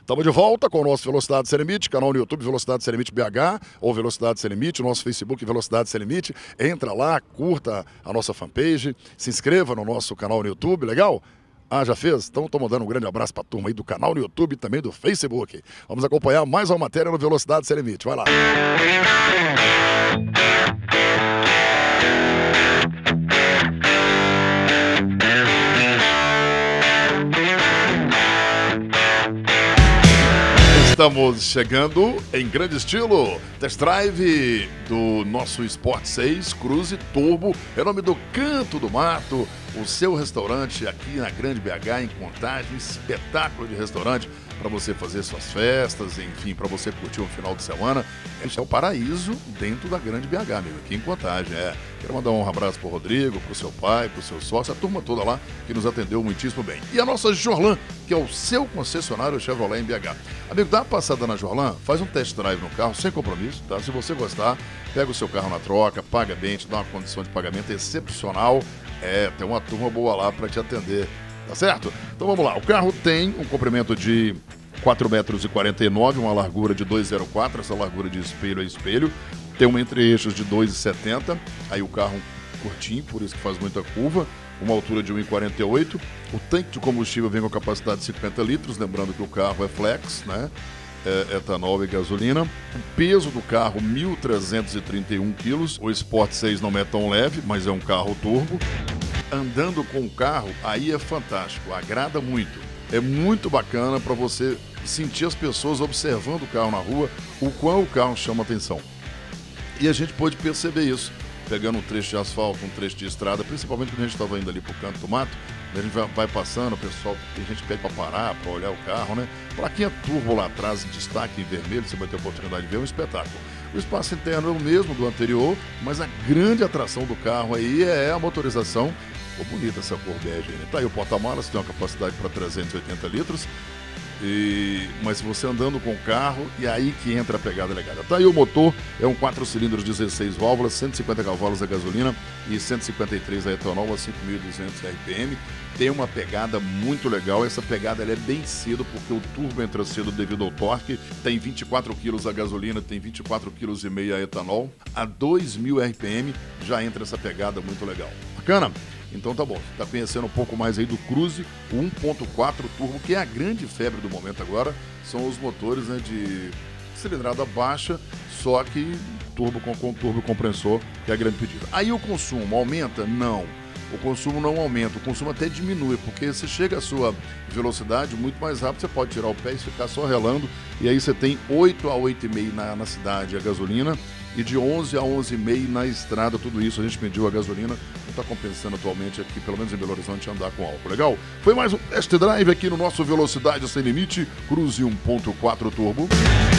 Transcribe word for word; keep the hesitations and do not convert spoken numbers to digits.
Estamos de volta com o nosso Velocidade Sem Limite, canal no YouTube Velocidade Sem Limite B H ou Velocidade Sem Limite, o nosso Facebook Velocidade Sem Limite. Entra lá, curta a nossa fanpage, se inscreva no nosso canal no YouTube, legal? Ah, já fez? Então estou mandando um grande abraço para a turma aí do canal no YouTube e também do Facebook. Vamos acompanhar mais uma matéria no Velocidade Sem Limite, vai lá. Estamos chegando em grande estilo, test drive do nosso Sport seis Cruze Turbo, em nome do Canto do Mato, o seu restaurante aqui na Grande B H, em Contagem, espetáculo de restaurante para você fazer suas festas, enfim, para você curtir um final de semana. Este é o paraíso dentro da Grande B H, amigo, aqui em Contagem. É. Quero mandar um abraço pro Rodrigo, pro seu pai, pro seu sócio, a turma toda lá que nos atendeu muitíssimo bem. E a nossa Jorlan, que é o seu concessionário Chevrolet em B H. Amigo, dá uma passada na Jorlan, faz um test drive no carro sem compromisso, tá? Se você gostar, pega o seu carro na troca, paga bem, te dá uma condição de pagamento excepcional. É, tem uma turma boa lá para te atender, tá certo? Então vamos lá, o carro tem um comprimento de quatro metros e quarenta e nove, uma largura de dois vírgula zero quatro, essa largura de espelho a espelho, tem um entre-eixos de dois vírgula setenta, aí o carro curtinho, por isso que faz muita curva, uma altura de um vírgula quarenta e oito, o tanque de combustível vem com capacidade de cinquenta litros, lembrando que o carro é flex, né? É, etanol e gasolina. O peso do carro, mil trezentos e trinta e um quilos. O Sport seis não é tão leve, mas é um carro turbo. Andando com o carro, aí é fantástico, agrada muito. É muito bacana para você sentir as pessoas observando o carro na rua, o quão o carro chama atenção. E a gente pode perceber isso, pegando um trecho de asfalto, um trecho de estrada, principalmente quando a gente estava indo ali pro Canto do Mato, a gente vai passando, o pessoal, a gente pede para parar, para olhar o carro, né? Plaquinha turbo lá atrás, em destaque em vermelho, você vai ter a oportunidade de ver, um espetáculo. O espaço interno é o mesmo do anterior, mas a grande atração do carro aí é a motorização. Ficou bonita essa cor bege, né? Tá aí o porta-malas, tem uma capacidade para trezentos e oitenta litros. E, mas você andando com o carro, e aí que entra a pegada legal. Tá aí o motor, é um quatro cilindros, dezesseis válvulas, cento e cinquenta cavalos a gasolina e cento e cinquenta e três a etanol a cinco mil e duzentos R P M. Tem uma pegada muito legal, essa pegada ela é bem cedo, porque o turbo entra cedo devido ao torque, tem vinte e quatro quilos a gasolina, tem vinte e quatro vírgula cinco quilos a etanol, a dois mil R P M já entra essa pegada muito legal. Bacana? Então tá bom, você tá conhecendo um pouco mais aí do Cruze, o um ponto quatro turbo, que é a grande febre do momento agora, são os motores, né, de cilindrada baixa, só que turbo com, com turbo compressor, que é a grande pedida. Aí o consumo aumenta? Não. O consumo não aumenta, o consumo até diminui, porque você chega à sua velocidade muito mais rápido, você pode tirar o pé e ficar só relando, e aí você tem oito a oito vírgula cinco na, na cidade a gasolina, e de onze a onze vírgula cinco na estrada, tudo isso a gente mediu a gasolina, não está compensando atualmente aqui, pelo menos em Belo Horizonte, andar com álcool. Legal? Foi mais um test drive aqui no nosso Velocidade Sem Limite, Cruze um ponto quatro Turbo.